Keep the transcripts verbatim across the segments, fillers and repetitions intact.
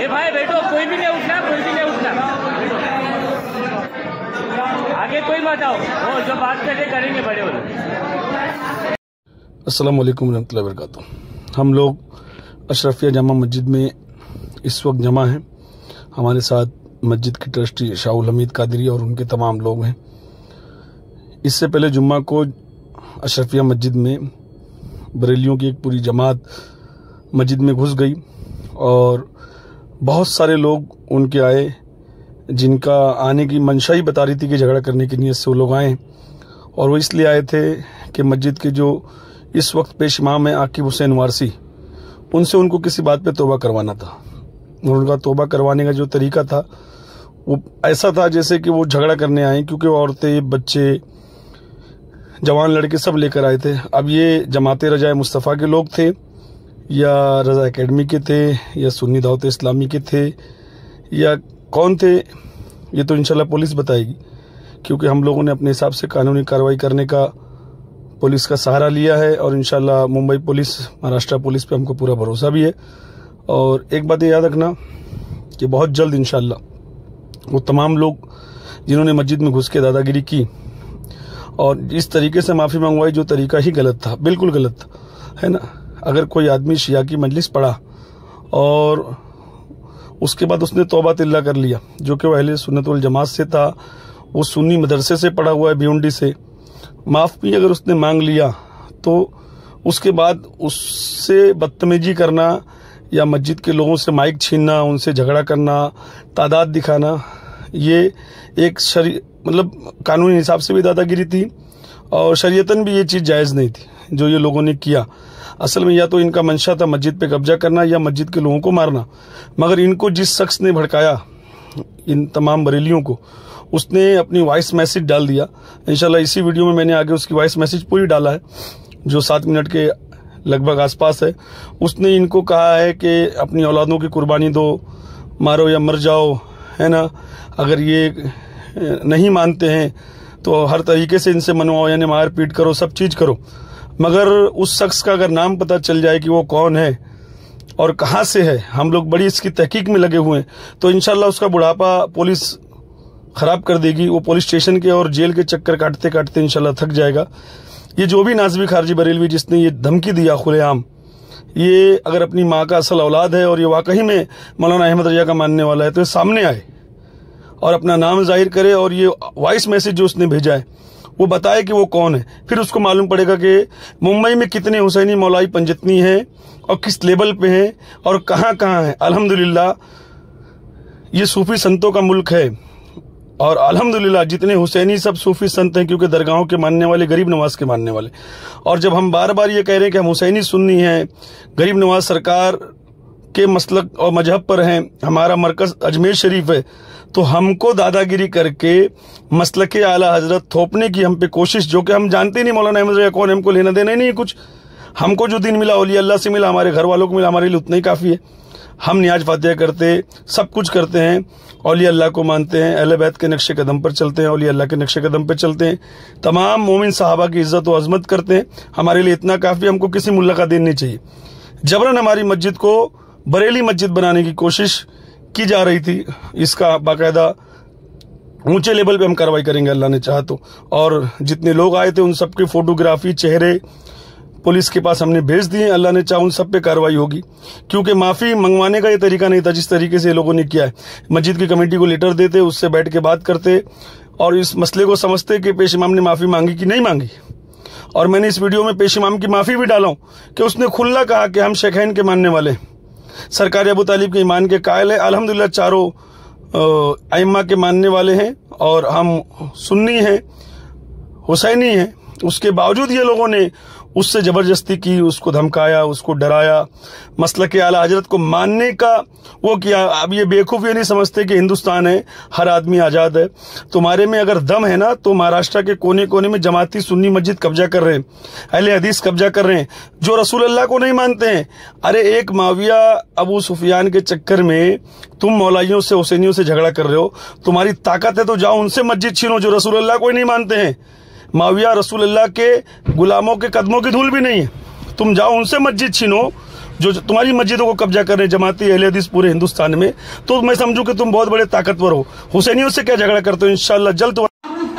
ए भाई बैठो, कोई भी नहीं उठना, कोई भी नहीं उठना, आगे कोई मत आओ, वो जो बात करके करेंगे बड़े वाले। अस्सलाम वालेकुम रहमतुल्लाहि व बरकातुहू। हम लोग अशरफिया जामा मस्जिद में इस वक्त जमा हैं। हमारे साथ मस्जिद के ट्रस्टी शाहुल हमीद कादरी और उनके तमाम लोग हैं। इससे पहले जुम्मा को अशरफिया मस्जिद में बरेलियों की एक पूरी जमात मस्जिद में घुस गई और बहुत सारे लोग उनके आए, जिनका आने की मंशा ही बता रही थी कि झगड़ा करने की नीयत से वो लोग आए। और वो इसलिए आए थे कि मस्जिद के जो इस वक्त पेश इमाम है आकिब हुसैन वारसी, उनसे उनको किसी बात पे तौबा करवाना था। और उनका तौबा करवाने का जो तरीका था वो ऐसा था जैसे कि वो झगड़ा करने आए, क्योंकि औरतें, बच्चे, जवान लड़के सब लेकर आए थे। अब ये जमात रजाए मुस्तफ़ा के लोग थे या रजा एकेडमी के थे या सुन्नी दावत इस्लामी के थे या कौन थे, ये तो इंशाल्लाह पुलिस बताएगी, क्योंकि हम लोगों ने अपने हिसाब से कानूनी कार्रवाई करने का पुलिस का सहारा लिया है। और इंशाल्लाह मुंबई पुलिस, महाराष्ट्र पुलिस पे हमको पूरा भरोसा भी है। और एक बात याद रखना कि बहुत जल्द इंशाल्लाह वो तमाम लोग जिन्होंने मस्जिद में घुस के दादागिरी की और इस तरीके से माफ़ी मंगवाई, जो तरीका ही गलत था, बिल्कुल गलत था, है ना। अगर कोई आदमी शिया की मजलिस पढ़ा और उसके बाद उसने तौबा तिल्ला कर लिया, जो कि वो अहले सुन्नत वल जमात से था, वो सुन्नी मदरसे से पढ़ा हुआ है, भिवंडी से, माफ़ भी अगर उसने मांग लिया तो उसके बाद उससे बदतमीजी करना या मस्जिद के लोगों से माइक छीनना, उनसे झगड़ा करना, तादाद दिखाना, ये एक शरी मतलब कानूनी हिसाब से भी दादागिरी थी और शरीयतन भी ये चीज़ जायज़ नहीं थी जो ये लोगों ने किया। असल में या तो इनका मंशा था मस्जिद पे कब्जा करना या मस्जिद के लोगों को मारना, मगर इनको जिस शख्स ने भड़काया, इन तमाम बरेलियों को, उसने अपनी वॉइस मैसेज डाल दिया। इंशाल्लाह इसी वीडियो में मैंने आगे उसकी वॉइस मैसेज पूरी डाला है, जो सात मिनट के लगभग आसपास है। उसने इनको कहा है कि अपनी औलादों की कुर्बानी दो, मारो या मर जाओ, है ना। अगर ये नहीं मानते हैं तो हर तरीके से इनसे मनवाओ, यानी मार पीट करो, सब चीज़ करो, मगर उस शख्स का अगर नाम पता चल जाए कि वो कौन है और कहाँ से है, हम लोग बड़ी इसकी तहकीक में लगे हुए हैं, तो इंशाल्लाह उसका बुढ़ापा पुलिस खराब कर देगी। वो पुलिस स्टेशन के और जेल के चक्कर काटते काटते इंशाल्लाह थक जाएगा। ये जो भी नाज़िबी खारजी बरेलवी जिसने ये धमकी दिया खुलेआम, ये अगर अपनी माँ का असल औलाद है और ये वाकई में मौलाना अहमद रजा का मानने वाला है, तो ये सामने आए और अपना नाम जाहिर करे और ये वॉइस मैसेज जो उसने भेजा है वो बताए कि वो कौन है। फिर उसको मालूम पड़ेगा कि मुंबई में कितने हुसैनी मौलाई पंजतनी हैं और किस लेवल पे हैं और कहाँ कहाँ हैं। अल्हम्दुलिल्लाह ये सूफी संतों का मुल्क है और अल्हम्दुलिल्लाह जितने हुसैनी सब सूफी संत हैं, क्योंकि दरगाहों के मानने वाले, गरीब नवाज के मानने वाले। और जब हम बार बार ये कह रहे हैं कि हम हुसैनी सुन्नी हैं, गरीब नवाज सरकार के मसलक और मजहब पर हैं, हमारा मरकज अजमेर शरीफ है, तो हमको दादागिरी करके मसलक आला हजरत थोपने की हम पे कोशिश, जो कि हम जानते नहीं मौलाना अहमद रजा कौन है, हमको लेना देना ही नहीं है कुछ। हमको जो दिन मिला औलिया अल्लाह से मिला, हमारे घर वालों को मिला, हमारे लिए उतना ही काफ़ी है। हम नियाज फातिहा करते, सब कुछ करते हैं, औलिया अल्लाह को मानते हैं, अहले बैत के नक्शे कदम पर चलते हैं, औलिया अल्लाह के नक्शे कदम पर चलते हैं, तमाम मोमिन सहाबा की इज्जत व अजमत करते हैं। हमारे लिए इतना काफ़ी, हमको किसी मुल्ला का दिन नहीं चाहिए। जबरन हमारी मस्जिद को बरेली मस्जिद बनाने की कोशिश की जा रही थी, इसका बाकायदा ऊंचे लेवल पे हम कार्रवाई करेंगे अल्लाह ने चाहा तो। और जितने लोग आए थे उन सबके फोटोग्राफी, चेहरे पुलिस के पास हमने भेज दिए, अल्लाह ने चाहा उन सब पे कार्रवाई होगी, क्योंकि माफ़ी मंगवाने का ये तरीका नहीं था जिस तरीके से लोगों ने किया है। मस्जिद की कमेटी को लेटर देते, उससे बैठ के बात करते और इस मसले को समझते कि पेश इमाम ने माफ़ी मांगी कि नहीं मांगी। और मैंने इस वीडियो में पेश इमाम की माफ़ी भी डाला हूँ कि उसने खुल्ला कहा कि हम शेखैन के मानने वाले, सरकार अबू तालिब के ईमान के कायल है। अल्हम्दुलिल्लाह चारों अइम्मा के मानने वाले हैं और हम सुन्नी हैं, हुसैनी हैं। उसके बावजूद ये लोगों ने उससे जबरदस्ती की, उसको धमकाया, उसको डराया, मसलक आला हजरत को मानने का वो किया। अब ये बेवकूफ़ ये नहीं समझते कि हिंदुस्तान है, हर आदमी आज़ाद है। तुम्हारे में अगर दम है ना तो महाराष्ट्र के कोने कोने में जमाती सुन्नी मस्जिद कब्जा कर रहे हैं, अहले हदीस कब्जा कर रहे हैं, जो रसूल अल्लाह को नहीं मानते हैं। अरे एक माविया अबू सुफियान के चक्कर में तुम मौलाइयों से, हुसैनियों से झगड़ा कर रहे हो। तुम्हारी ताकत है तो जाओ उनसे मस्जिद छीनो जो रसूल अल्लाह को ही नहीं मानते हैं। माविया रसूल अल्लाह के गुलामों के कदमों की धूल भी नहीं है, तुम जाओ उनसे मस्जिद छीनो جو تمہاری مسجدوں کو قبضہ کر رہے ہیں جماعتی اہل حدیث پورے ہندوستان میں، تو میں سمجھوں کہ تم بہت بڑے طاقتور ہو. حسینیوں سے کیا جھگڑا کرتے ہو؟ انشاءاللہ جلد تو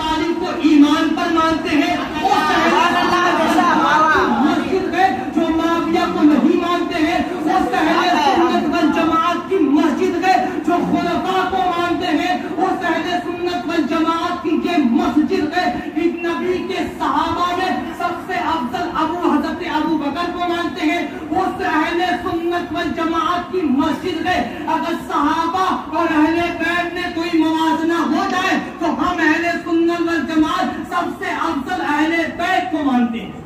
جماعت کی مسجد ہے. اگر صحابہ اور اہل بیت میں کوئی موازنہ ہو جائے تو ہم اہل سنت والجماعت سب سے افضل اہل بیت کو مانتے ہیں.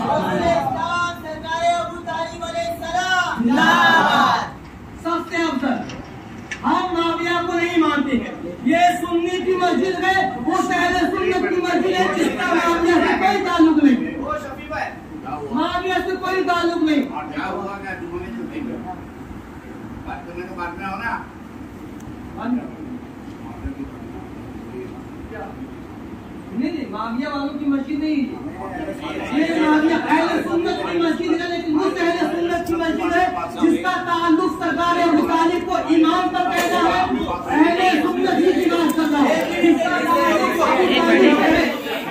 سب سے افضل ہم معاویہ کو نہیں مانتے ہیں. یہ سنی کی مسجد ہے، وہ اہل سنت کی مسجد ہے جس کا معاویہ سے کوئی تعلق نہیں. معاویہ سے کوئی تعلق نہیں. نہیں نہیں معاویہ والوں کی مسجد نہیں ہے، یہ معاویہ اہل سنت کی مسجد ہے، لیکن وہ اہل سنت کی مسجد ہے جس کا تعلق سرکار ابو طالب کو امام پر پیدا ہے. اہل سنت ہی کی بات کر رہا ہے جس کا تعلق ابو طالب ہے.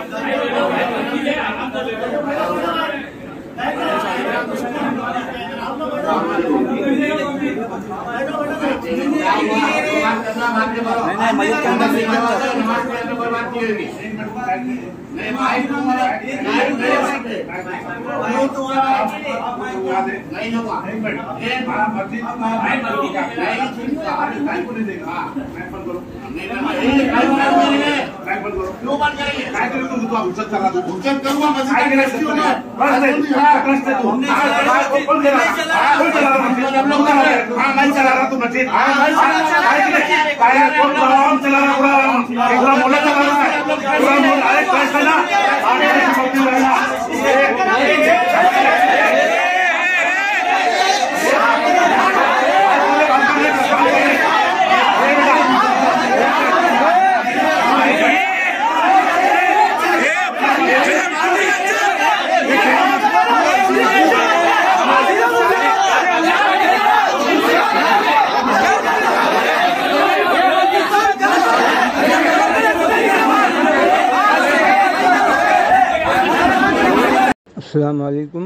السلام علیکم.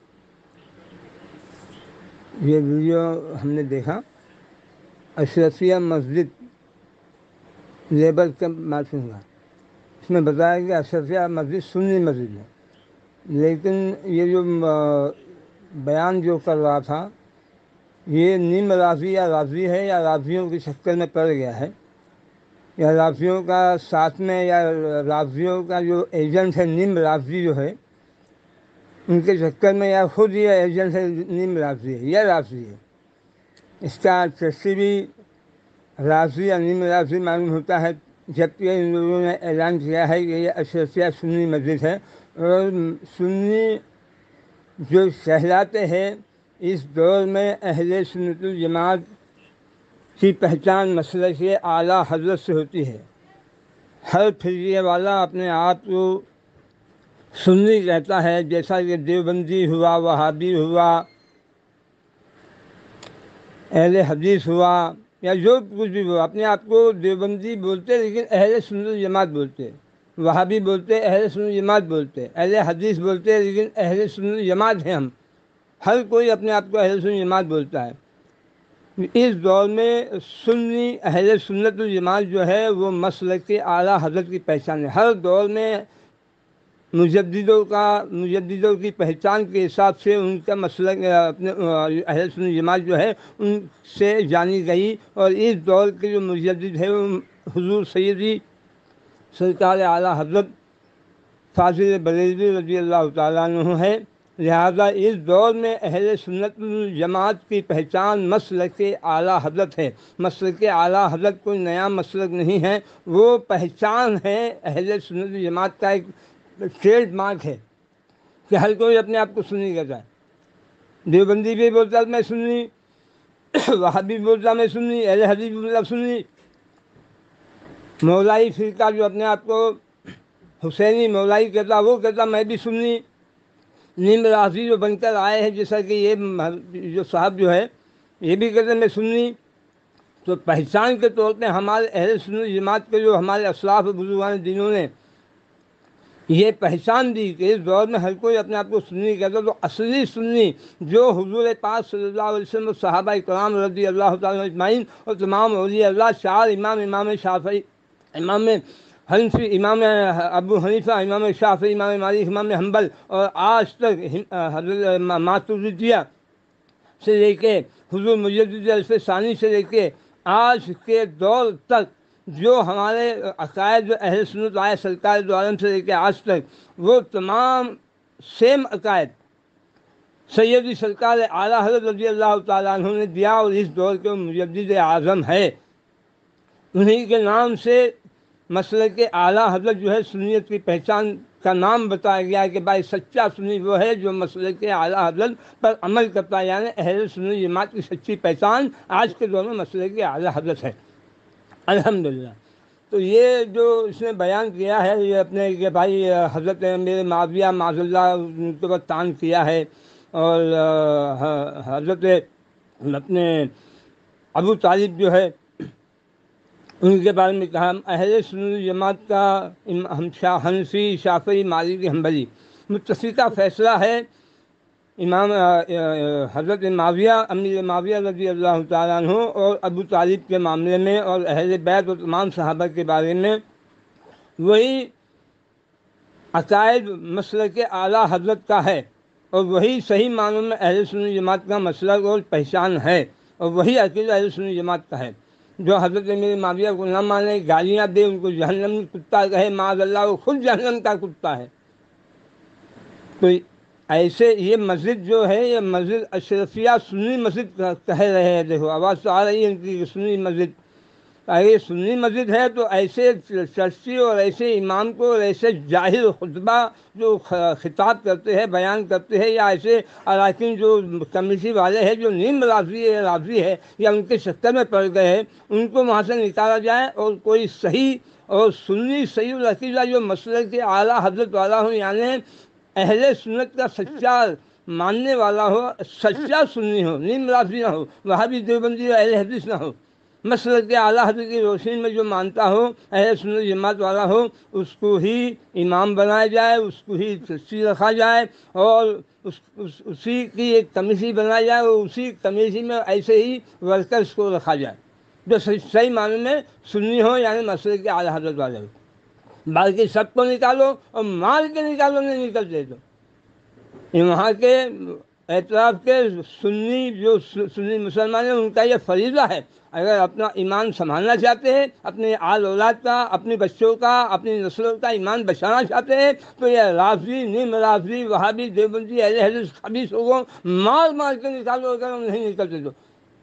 یہ ویڈیو ہم نے دیکھا اشرفیہ مسجد لیبر کے مارکیٹ کا. اس میں بتایا کہ اشرفیہ مسجد سنی مسجد ہے، لیکن یہ جو بیان جو کر رہا تھا یہ نیم راضی یا راضی ہے یا راضیوں کی شکل میں پڑ گیا ہے، یا راضیوں کا ساتھ میں یا راضیوں کا جو ایجنٹ ہے نیم راضی جو ہے ان کے چکر میں، یا خود یہ ایجنٹ ہے نیم راضی ہے یا راضی ہے. اس کا ٹیسٹی بھی راضی یا نیم راضی معلوم ہوتا ہے، جبکہ ان لوگوں نے اعلان کیا ہے کہ یہ اشرفیہ سنی مسجد ہے. اور سنی جو کہلاتے ہیں اس دور میں اہل سنت الجماعت کی پہچان مسلک اعلیٰ حضرت سے ہوتی ہے. ہر فرقے والا اپنے آپ کو سنی کہتا ہے، جیسا کہ دیوبندی ہوا، وہابی ہوا، اہل حدیث ہوا، یا جو کچھ بھی ہوا اپنے آپ کو دیوبندی بولتے لیکن اہل سنت الجماعت بولتے، وہابی بولتے اہل سنت الجماعت بولتے، اہل حدیث بولتے لیکن اہل سنت الجماعت ہیں. ہم ہر کوئی اپنے آپ کو اہل سنت الجماعت بولتا ہے. اس دور میں سنی اہل سنت الجماعت جو ہے وہ مسلک کے اعلیٰ حضرت کی پہچان ہے. ہر دور میں مجددوں کا مجددوں کی پہچان کے حساب سے ان کا مسلک اپنے اہل سنت جماعت جو ہے ان سے جانی گئی. اور اس دور کے جو مجدد ہے وہ حضور سیدی سرکار اعلیٰ حضرت فاضل بریلوی رضی اللہ تعالیٰ عنہ ہے. لہذا اس دور میں اہل سنت جماعت کی پہچان مسلک اعلیٰ حضرت ہے. مسلک اعلیٰ حضرت کوئی نیا مسلک نہیں ہے، وہ پہچان ہے اہل سنت جماعت کا، ایک ٹریڈ مارک ہے کہ ہر کوئی اپنے آپ کو سنی کہتا ہے. دیوبندی بھی بولتا میں سنی، وہابی بھی بولتا میں سنی، اہل حدیث بھی بولتا سنی، مولائی فرقہ جو اپنے آپ کو حسینی مولائی کہتا وہ کہتا میں بھی سنی. نیم رافضی جو بن کر آئے ہیں، جیسا کہ یہ جو صاحب جو ہے یہ بھی کہتے ہیں میں سنی، تو پہچان کے طور پہ ہمارے اہل سنت جماعت کے جو ہمارے اسلاف بزرگان دینوں نے یہ پہچان دی کہ اس دور میں ہر کوئی اپنے آپ کو سنی کہتا، تو اصلی سنی جو حضور پاک صلی اللہ علیہ وسلم اور صحابہ کرام رضی اللہ تعالیٰ اجمعین اور تمام اولیاء اللہ، چار امام، امام شافعی، امام حنفی، امام ابو حنیفہ، امام شافعی، امام مالک، امام حنبل، اور آج تک حضرت ماتریدیہ سے لے کے حضور مجدد الف ثانی سے لے کے آج کے دور تک جو ہمارے عقائد اہل سنت آئے سرکار دو عالم سے لے کے آج تک، وہ تمام سیم عقائد سیدی سرکار اعلیٰ حضرت رضی اللہ تعالیٰ عنہ نے دیا، اور اس دور کے مجدد اعظم ہے، انہی کے نام سے مسلک اعلیٰ حضرت جو ہے سنیت کی پہچان کا نام بتایا گیا ہے کہ بھائی سچا سنی وہ ہے جو مسلک اعلیٰ حضرت پر عمل کرتا ہے، یعنی اہل سنت جماعت کی سچی پہچان آج کے دور میں مسلک اعلیٰ حضرت ہے الحمدللہ۔ تو یہ جو اس نے بیان کیا ہے یہ اپنے کہ بھائی حضرت میرے معاویہ معاذ اللہ ان کے بعد تان کیا ہے، اور حضرت اپنے ابو طالب جو ہے ان کے بارے میں کہا اہل سنت جماعت کا ہم حنفی، شافعی، مالکی، حنبلی متفقہ فیصلہ ہے امام حضرت معاویہ امیر معاویہ رضی اللہ تعالیٰ عنہ اور ابو طالب کے معاملے میں، اور اہل بیت اور تمام صحابہ کے بارے میں وہی عقائد مسلک اعلیٰ حضرت کا ہے، اور وہی صحیح معنوں میں اہل سنت جماعت کا مسلک اور پہچان ہے، اور وہی عقیدہ اہل سنت جماعت کا ہے۔ جو حضرت امیر معاویہ کو نہ مانے، گالیاں دے، ان کو جہنم کتا کہے معاذ اللہ، وہ خود جہنم کا کتا ہے۔ تو ایسے یہ مسجد جو ہے یہ مسجد اشرفیہ سنی مسجد کہہ رہے ہیں، دیکھو آواز تو آ رہی ہے ان کی سنی مسجد، اگر یہ سنی مسجد ہے تو ایسے چرچی اور ایسے امام کو اور ایسے جاہل خطبہ جو خطاب کرتے ہیں، بیان کرتے ہیں، یا ایسے اراکین جو کمیٹی والے ہیں جو نیم رافضی ہے رافضی ہے یا ان کے چکر میں پڑ گئے ہیں، ان کو وہاں سے نکالا جائے، اور کوئی صحیح اور سنی صحیح العقیدہ جو مسلک کے اعلیٰ حضرت والا ہو، یعنی اہل سنت کا سچا ماننے والا ہو، سچا سنی ہو، نیم رافضی نہ ہو، وہابی دیوبندی اہل حدیث نہ ہو، مسلک کے اعلیٰ حضرت کی روشنی میں جو مانتا ہو، اہل سنت جماعت والا ہو، اس کو ہی امام بنایا جائے، اس کو ہی تشریح رکھا جائے، اور اس, اس اسی کی ایک کمیٹی بنائی جائے، اور اسی کمیٹی میں ایسے ہی ورکرس کو رکھا جائے جو صحیح معنی میں سنی ہو، یعنی مسلک کے اعلیٰ حضرت والے ہو۔ باقی سب کو نکالو اور مال کے نکالو، نہیں نکلتے تو وہاں کے اعتراف کے سنی جو سنی مسلمان ہیں ان کا یہ فریضہ ہے، اگر اپنا ایمان سنبھالنا چاہتے ہیں، اپنے آل اولاد کا، اپنے بچوں کا، اپنی نسلوں کا ایمان بچانا چاہتے ہیں، تو یہ رافضی، نیم رافضی، وہابی، دیوبندی، اہل حدیث خبیث لوگوں مار مار کے نکالو، اگر ہم نہیں نکلتے تو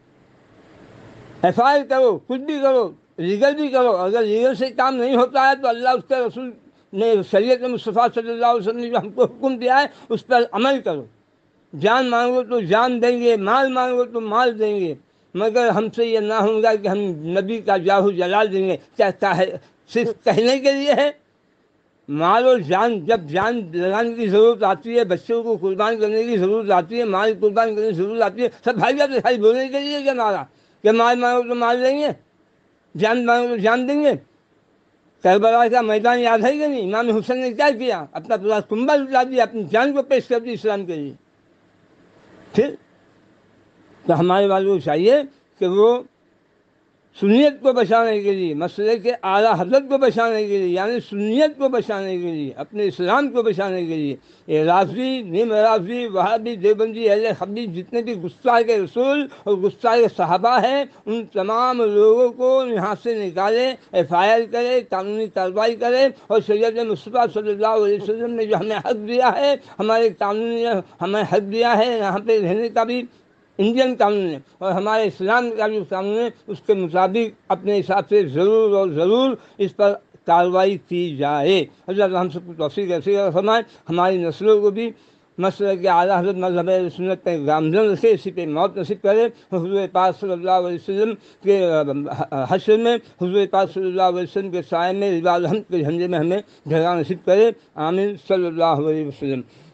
ایف آئی آر کرو، کچھ بھی کرو، لیگل بھی کرو، اگر لیگل سے کام نہیں ہوتا ہے تو اللہ اس کے رسول نے شریعت مصطفیٰ صلی اللہ علیہ وسلم نے جو ہم کو حکم دیا ہے اس پر عمل کرو، جان مانگو تو جان دیں گے، مال مانگو تو مال دیں گے، مگر ہم سے یہ نہ ہوگا کہ ہم نبی کا جاہ و جلال دیں گے، کیا صرف کہنے کے لیے ہے؟ مال اور جان، جب جان لگانے کی ضرورت آتی ہے، بچوں کو قربان کرنے کی ضرورت آتی ہے، مال قربان کرنے کی ضرورت آتی ہے، سب بھائی جاتے خالی بولنے کے لیے کیا نعرہ کہ مال مانگو تو مال دیں گے، جان مانگو تو جان دیں گے۔ کربلا کا میدان یاد ہے کہ نہیں؟ امام حسین نے کیا کیا؟ اپنا پورا کنبہ لٹا دیا، اپنی جان کو پیش کر دی اسلام کے لیے۔ پھر تو ہمارے والوں کو چاہیے کہ وہ سنیت کو بچانے کے لیے، مسلک کے اعلیٰ حضرت کو بچانے کے لیے، یعنی سنیت کو بچانے کے لیے، اپنے اسلام کو بچانے کے لیے، یہ رافضی، نیم رافضی، وہابی، دیوبندی، اہل حدیث جتنے بھی گستاخ رسول اور گستاخ صحابہ ہیں، ان تمام لوگوں کو یہاں سے نکالے، ایف آئی آر کرے، قانونی کارروائی کرے، اور شریعت مصطفیٰ صلی اللہ علیہ وسلم نے جو ہمیں حق دیا ہے، ہمارے قانون نے ہمیں حق دیا ہے یہاں پہ رہنے کا بھی، انڈین قانون ہے، اور ہمارے اسلام کا جو قانون ہے اس کے مطابق اپنے حساب سے ضرور اور ضرور اس پر کارروائی کی جائے۔ حضرت ہم سب کو توفیق ایسی فرمائے، ہماری نسلوں کو بھی مسلک اعلیٰ حضرت مذہب سنت پہ گامزن رکھے، اسی پہ موت نصیب کرے، حضور پاک صلی اللہ علیہ وسلم کے حشر میں حضور پاک صلی اللہ علیہ وسلم کے سائے میں رضا الحمد کے جھنڈے میں ہمیں جگہ نصیب کرے، آمین صلی اللہ علیہ وسلم۔